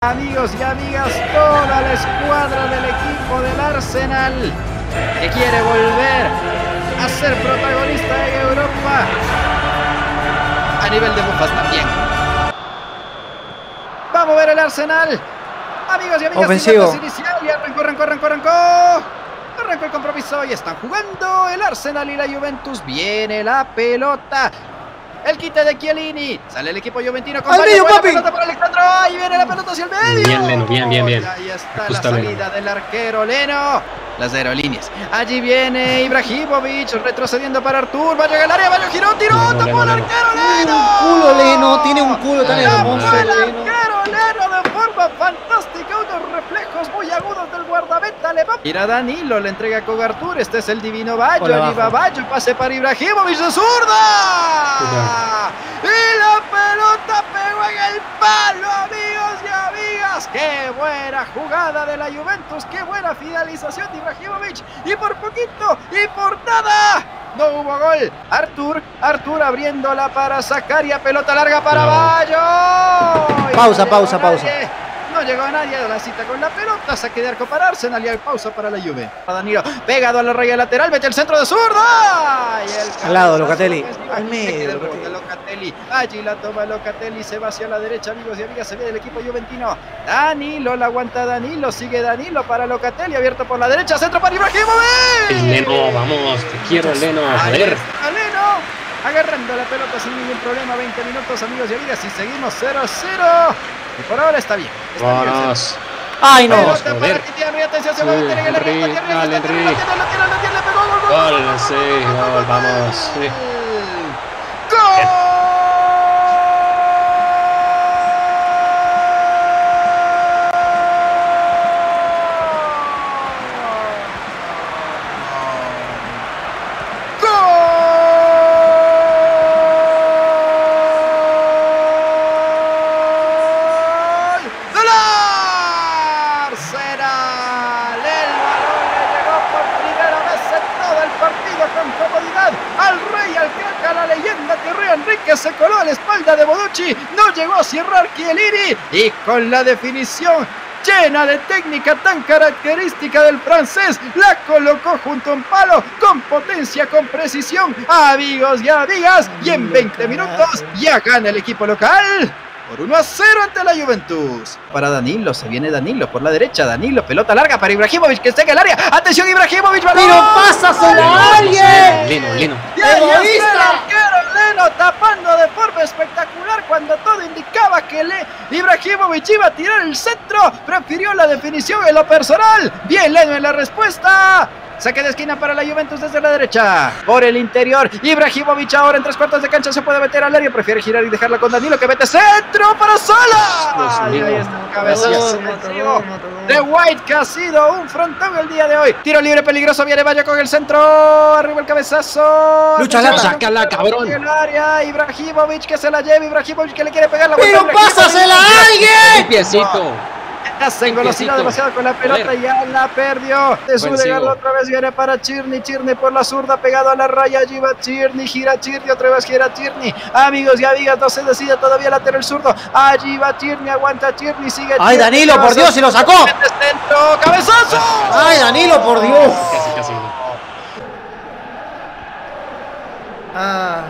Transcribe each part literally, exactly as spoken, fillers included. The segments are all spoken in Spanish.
Amigos y amigas, toda la escuadra del equipo del Arsenal que quiere volver a ser protagonista en Europa a nivel de bufas también. Vamos a ver el Arsenal. Amigos y amigas, ofensivo inicial y arrancó, arrancó, arrancó, arrancó. Arrancó el compromiso y están jugando el Arsenal y la Juventus. Viene la pelota. El quite de Chiellini. Sale el equipo juventino con ¡al medio, buena papi! pelota para Alejandro. Ahí viene la pelota hacia el medio. Bien, Leno, bien, bien, bien. Y ahí está Justo la salida Leno. del arquero Leno. Las aerolíneas. Allí viene Ibrahimovic retrocediendo para Artur. Va a llegar al área, va a giró, tiró, Leno, tapó Leno, el Leno. arquero Tiene Leno. un culo Leno, tiene un culo tan Ay, hermoso Tapó el Leno. arquero Leno de forma fantástica. Unos reflejos muy agudos del guardameta. Le va. Mira Danilo, le entrega con Artur. Este es el divino Bayo. Hola, Allí va abajo. Bayo, pase para Ibrahimovic de zurda. Y la pelota pegó en el palo, amigos y amigas. ¡Qué buena jugada de la Juventus! ¡Qué buena finalización de Ibrahimovic! Y por poquito, y por nada, no hubo gol. Artur, Artur abriéndola para Zakaria. Pelota larga para No. Bayo. Y Pausa, no pausa, llegó pausa. nadie. No llegó a nadie a la cita con la pelota. Saque de arco para Arsenal y hay pausa para la Juve. A Danilo, pegado a la raya lateral, mete el centro de zurda. Y el Al lado, cabezazo Locatelli. ofensivo. Al Aquí medio, se queda el Locatelli. rebote, Locatelli. Allí la toma Locatelli, se va hacia la derecha, amigos y amigas, se ve del equipo juventino. Danilo, la aguanta Danilo, sigue Danilo para Locatelli, abierto por la derecha, centro para Ibrahimovic. Leno, vamos, te quiero, Leno, Ahí joder. está Leno, agarrando la pelota sin ningún problema. Veinte minutos, amigos y amigas, y seguimos cero a cero. Y por ahora está bien. Está bien, Vamos. ¡Ay, no! pelota para joder. Cristiano, atención, se va a Sí, meter en el área, Henry, la tiene, la dale, tiene, la Henry. tiene, la tiene, la tiene, le pegó, gol, gol, Gol, sí, gol, vamos. Sí. ¡Gol! Que se coló a la espalda de Bonucci, no llegó a cerrar Chiellini y con la definición llena de técnica tan característica del francés, la colocó junto a un palo con potencia, con precisión, amigos y amigas, y en veinte minutos ya gana el equipo local por uno a cero ante la Juventus. Para Danilo, se viene Danilo por la derecha, Danilo, pelota larga para Ibrahimovic que está en el área, atención Ibrahimovic, balón. ¡Pero pásasela a alguien! Leno, Leno. Y ahí está el ¡Egoísta! arquero Leno tapando de forma espectacular cuando todo indicaba que Le Ibrahimovic iba a tirar el centro. Prefirió la definición en lo personal. Bien Leno en la respuesta. Saque de esquina para la Juventus desde la derecha. Por el interior, Ibrahimovic ahora en tres cuartos de cancha se puede meter al área. Prefiere girar y dejarla con Danilo que mete centro para Sala. Y ahí está el cabezazo ofensivo de White que ha sido un frontón el día de hoy. Tiro libre peligroso, viene Bayo con el centro. Arriba el cabezazo. Lucha, Atención, Lata. Sácala, cabrón. en el área, Ibrahimovic que se la lleva, Ibrahimovic que le quiere pegar la vuelta. ¡Pero pásasela a Un alguien! piecito. Se engolosinó demasiado con la pelota y ya la perdió. De su Buen otra vez viene para Chirny, Chirny por la zurda pegado a la raya, allí va Chirny, gira Chirny, otra vez gira Chirny. Amigos y amigas, no se decide todavía lateral zurdo. Allí va Chirny, aguanta Chirny, sigue ¡Ay, Chirny, Danilo, por Dios, se lo sacó! mete centro, cabezazo. ¡Ay, Danilo, por Dios! Casi, casi. Ah,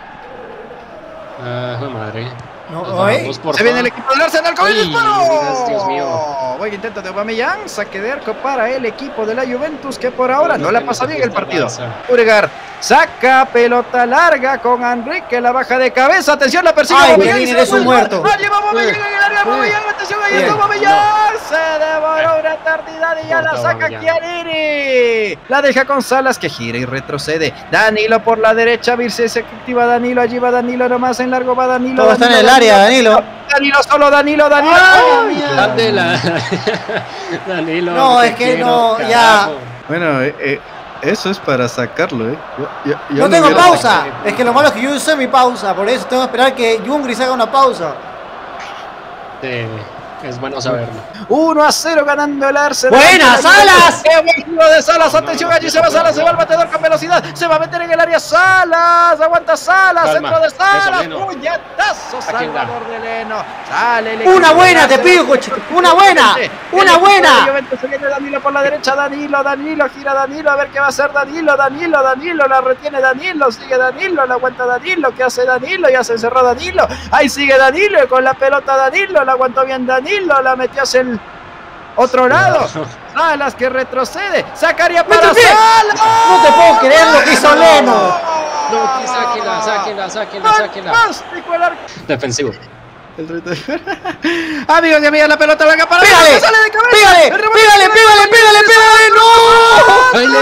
Ah, joder, madre. no, Nos ¿oye? vamos, por Se viene el favor. equipo del Arsenal con el Ay, disparo. Dios mío. Buen intento de Aubameyang, saque de arco para el equipo de la Juventus que por ahora no la pasa bien el partido. Odegaard saca pelota larga con Enrique, la baja de cabeza, atención, la persigue Ay, Aubameyang y Chiellini, se la eres un vuelve. muerto. Allí va Aubameyang en el área, Aubameyang, atención, ahí Bien. está Aubameyang, se devoró una eternidad y ya la Corta saca Aubameyang. Chiellini. La deja con Salas que gira y retrocede. Danilo por la derecha, Virse se activa Danilo, allí va Danilo nomás en largo, va Danilo. Todo está en Danilo, el área, Danilo. Danilo, solo Danilo, Danilo. Ay, Date la- Danilo. No, te es que quiero, no, ya. carajo. Bueno, eh, eh, eso es para sacarlo, ¿eh? Yo- yo- yo No tengo hubiera- pausa. Es que lo malo es que yo usé mi pausa. Por eso tengo que esperar que Jungri haga una pausa. Sí. Es bueno saberlo. uno a cero ganando el Arsenal. ¡Buena, Salas! ¡Qué buen tiro de Salas! Atención, allí se va Salas, se va el batedor con velocidad. Se va a meter en el área Salas. Aguanta Salas, Calma. centro de Salas. Eso, Leno. Puñetazo, Aquí está. Salvador de Leno. Sale el Una equipo buena, del te Arsenal. pido, coche. Una buena. El Una equipo de buena. Juventus, se viene Danilo por la derecha. Danilo, Danilo, gira Danilo. A ver qué va a hacer Danilo. Danilo, Danilo. La retiene Danilo. Sigue Danilo. La aguanta Danilo. ¿Qué hace Danilo? Ya se encerró Danilo. Ahí sigue Danilo. Y con la pelota Danilo. La aguantó bien Danilo. La metió hacia el otro lado. Salas que retrocede. Sacaría para ¡Mete pie! Salas. No te puedo creer lo que hizo Leno. No, que sáquenla, sáquenla, sáquenla, sáquenla. Fantástico el arco. Defensivo. El reto- Amigos y amigas, la pelota venga para ¡Pégale! Salas, sale de cabeza. ¡Pégale! El rebote ¡Pégale, viene pégale, pégale, pégale! ¡No! ¡Ay,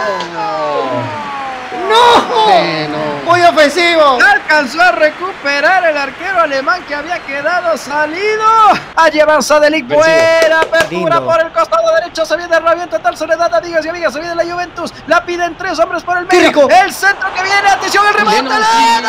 Leno! ¡No! Leno. Muy ofensivo. Alcanzó a recuperar el arquero alemán que había quedado salido. Allí avanza De Ligt, Vencido. buena apertura Lindo. por el costado derecho. Se viene Rabiot, total soledad, amigas y amigas. Se viene la Juventus. La piden tres hombres por el ¡Qué medio. rico! El centro que viene. Atención, el remate. Leno, sí,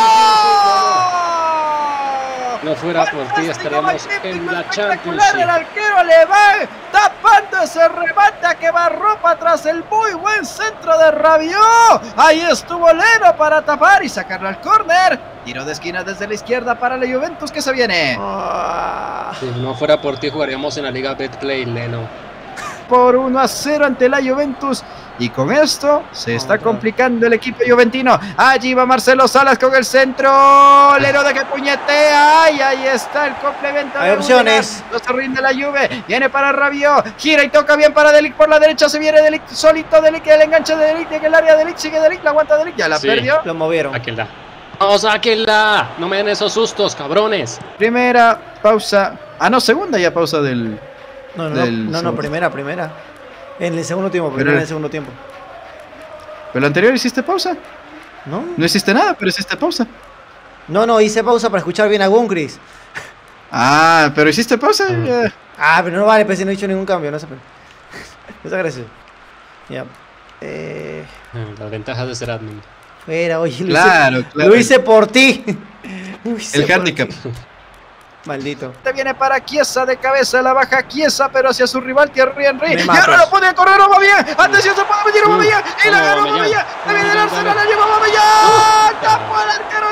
¡Leno! No fuera por ti, Fantástico, estaríamos magnífico, en la espectacular Championship. el arquero alemán tapando ese remate a que barró para atrás el muy buen centro de Rabiot. Ahí estuvo Leno para tapar y sacarlo al córner. Tiro de esquina desde la izquierda para la Juventus que se viene. Ah, Si no fuera por ti, jugaríamos en la Liga Betplay, Leno. Por uno a cero ante la Juventus. Y con esto se está Otra. complicando el equipo juventino. Allí va Marcelo Salas con el centro. Leno de que puñetea. Y ahí está el complemento. Hay de opciones. Udegaard. No se rinde la Juve. Viene para Rabiot. Gira y toca bien para De Ligt por la derecha. Se viene De Ligt solito. De Ligt, el enganche de De Ligt en el área. De Ligt sigue De Ligt. La aguanta De Ligt. Ya la Sí. perdió. lo movieron. Sáquenla. ¡No, sáquenla! No me den esos sustos, cabrones. Primera pausa. Ah, no, segunda ya pausa del. No, no, no, del no, no, segundo. primera, primera. En el segundo tiempo, primera Pero- en el segundo tiempo. Pero el anterior hiciste pausa. ¿No? No hiciste nada, pero hiciste pausa. No, no, hice pausa para escuchar bien a Gunkris. Ah, pero hiciste pausa. ya. Ah, pero no vale, pues si no he hecho ningún cambio, no sé. pero- Muchas gracias. Ya. Eh, Las ventajas de ser admin. fuera, oye, lo Claro, hice, claro. lo hice por ti. Lo hice El por handicap. ti. Maldito. Te viene para Chiesa de cabeza, la baja Chiesa, pero hacia su rival Thierry Henry. Me Y matas. ahora lo puede correr Aubameyang. Atención, se puede meter Aubameyang. Y la No, ganó Aubameyang. Aubameyang. Se viene el Arsenal, la lleva Aubameyang. Tapó el arquero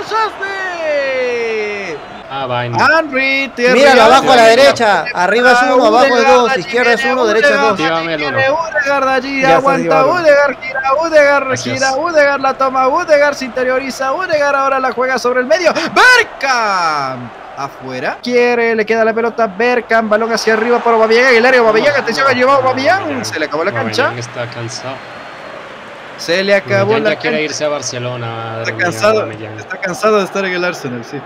Chesney. Ah, vaina. Henry, Thierry Míralo Henry. abajo a la derecha. Arriba es uno, abajo es Udegaard, dos. allí Izquierda es viene uno, derecha es Udegaard, dos. Llévame el allí uno. viene Udegaard allí, Ya está, aguanta llevaron. Udegaard, gira Udegaard, Gracias. gira Udegaard, la toma Udegaard, se interioriza Udegaard, ahora la juega sobre el medio. Bergkamp afuera, quiere, le queda la pelota a Bergkamp, balón hacia arriba por Aubameyang, el área Aubameyang, atención, ha llevado Aubameyang, se le acabó la cancha, Aubameyang está cansado. se le acabó Aubameyang la ya quiere cancha. irse a Barcelona. madre Está mía, cansado, Aubameyang. está cansado de estar en el Arsenal, sí.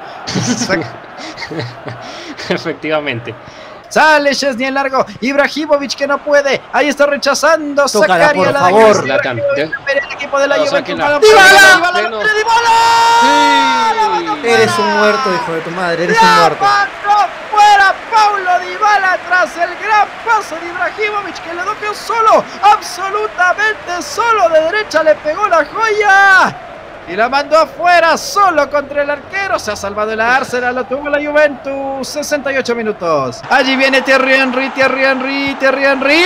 Efectivamente. Sale Chesney en largo, Ibrahimovic que no puede, ahí está rechazando, Tócala, Zakaria por la favor. deja, Zlatan, Ibrahimovic, el equipo de la No, Juventus, sáquenla. balón ¡Dybala! para Dybala, Leno. ¡de Dybala! Eres un muerto, hijo de tu madre. Eres un ¡La muerto. mandó fuera Paulo Dybala tras el gran paso de Ibrahimovic que le dopió solo, absolutamente solo, de derecha le pegó la joya y la mandó afuera solo contra el arquero. Se ha salvado el Arsenal, lo tuvo la Juventus. Sesenta y ocho minutos. Allí viene Thierry Henry, Thierry Henry, Thierry Henry.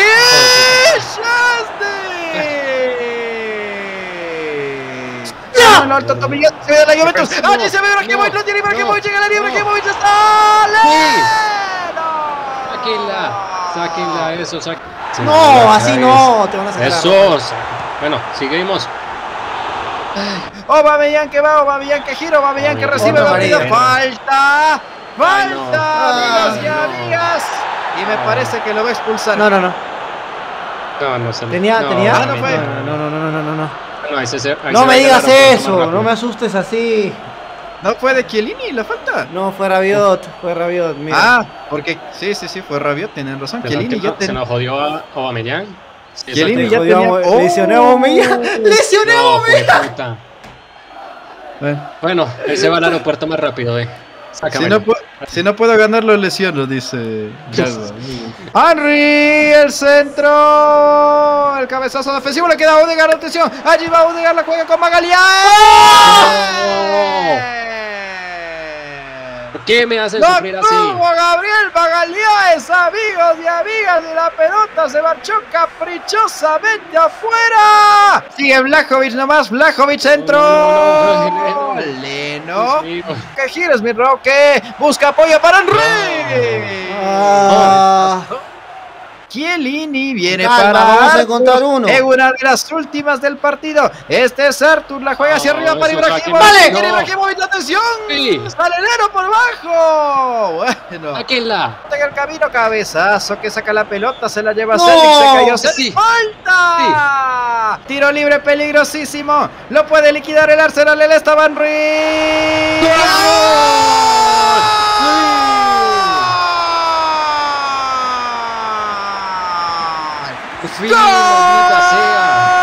¡Chesney! ¡Ya! En lo alto, Tomillón, se ve de la Juventus. No, Allí se ve Ibrahimovic, no, lo tiene Ibrahimovic, no, llega el área, no. Ibrahimovic está. ¡Leno! Sáquenla. Sáquenla eso. Sáquenla. No, así no. Te van a sacar. Eso. Bueno, seguimos. Aubameyang que va, Aubameyang que gira, Aubameyang que recibe Otra la amarilla. falta, Ay, no. falta, amigos y Ay, no. amigas. Y me parece que lo va a expulsar. No, no, no. No, no se Tenía, no, tenía. Ah, no fue. No, no, no, no, no, no, no. No, ahí se- ahí No se me ve digas que la rompe eso. más No rápido. me asustes así. ¿No fue de Chiellini la falta? No, fue Rabiot. Fue Rabiot. Mira. Ah, porque sí, sí, sí, fue Rabiot, tienen razón. Se Chiellini nos- ya Se tenía. nos jodió a Aubameyang. Sí, Chiellini exacto. ya Jodió a- tenía- Lesioné a ¡Oh! Aubameyang. Lesioné a No, Aubameyang. pues puta. Eh, Bueno, él se va al aeropuerto más rápido, eh. Si Sácamelo. no, pu- si no puedo ganar, lo lesiono, dice Galva. Henry, el centro, el cabezazo defensivo, le queda a Odegaard, atención, allí va Odegaard, la juega con Magalián. ¿Por qué me hacen ¡Lo sufrir así? tuvo Gabriel Magalhães, amigos y amigas! Y la pelota se marchó caprichosamente afuera. Sigue Vlahovic nomás. Vlahovic centro. No, no, no, Leno. Dios mío. Que gires, mi Roque. Busca apoyo para Henry. Ah. Chiellini viene Calma, para vamos a Arthur encontrar uno. en una de las últimas del partido. Este es Arthur, la juega hacia No, arriba para eso Ibrahimovic. Vale. ¡Vale! No. Ibrahimovic, la atención. Sí. Salenero por bajo. Bueno. Sáquenla. En el camino, cabezazo que saca la pelota, se la lleva No. Celic, se cayó Sí. Celic. ¡Falta! Tiro libre peligrosísimo. Lo puede liquidar el Arsenal, el Esteban Ruiz. Por fin, maldita sea.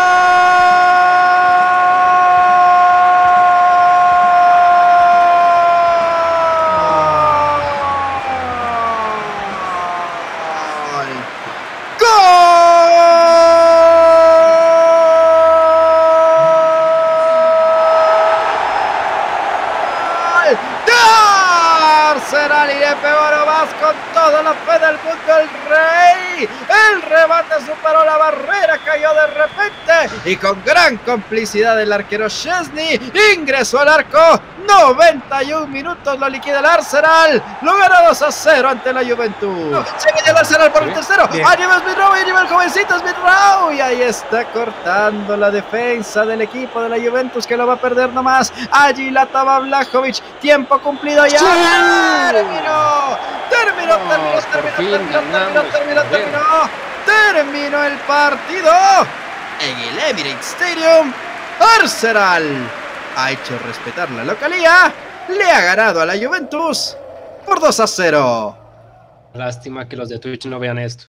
Arsenal y le pegó nomás con toda la fe del mundo el Rey. El remate superó la barrera, cayó de repente y con gran complicidad del arquero Szczesny ingresó al arco. noventa y un minutos lo liquida el Arsenal. Lo ganó dos a cero ante la Juventus. Se mete el Arsenal por el tercero. Allí va Smith Rowe, allí va el jovencito Smith Rowe. Y ahí está cortando la defensa del equipo de la Juventus que lo va a perder nomás. Allí la toma Vlahovic. Tiempo cumplido ya. Terminó. Terminó, No, terminó, por terminó, fin terminó, terminó, ganamos, terminó, joder. terminó. Terminó el partido en el Emirates Stadium. Arsenal ha hecho respetar la localía. Le ha ganado a la Juventus por dos a cero. Lástima que los de Twitch no vean esto.